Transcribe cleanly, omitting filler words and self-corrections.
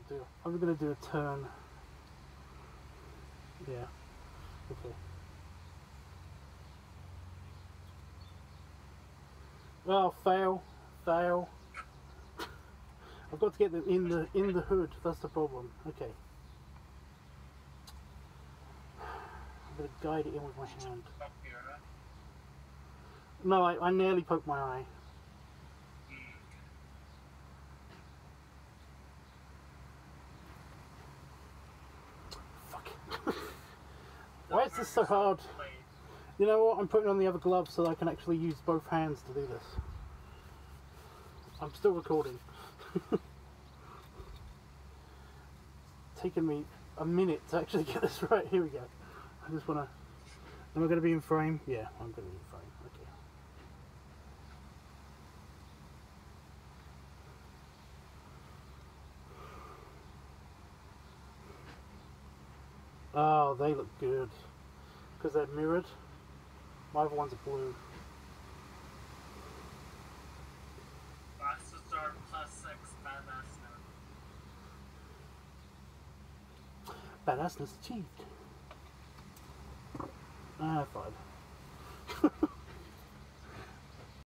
do? I'm gonna do a turn. Yeah. Okay. Oh, fail, fail. I've got to get them in the hood. That's the problem. Okay. I'm gonna guide it in with my hand. No, I nearly poked my eye. Fuck. Why is this so hard? You know what? I'm putting on the other glove so that I can actually use both hands to do this. I'm still recording. Taking me a minute to actually get this right. Here we go. I just wanna... Am I gonna be in frame? Yeah, I'm gonna be in frame. Okay. Oh, they look good. Because they're mirrored. My other ones are blue. Last to start +6 badassness. Badassness achieved. Ah, fine.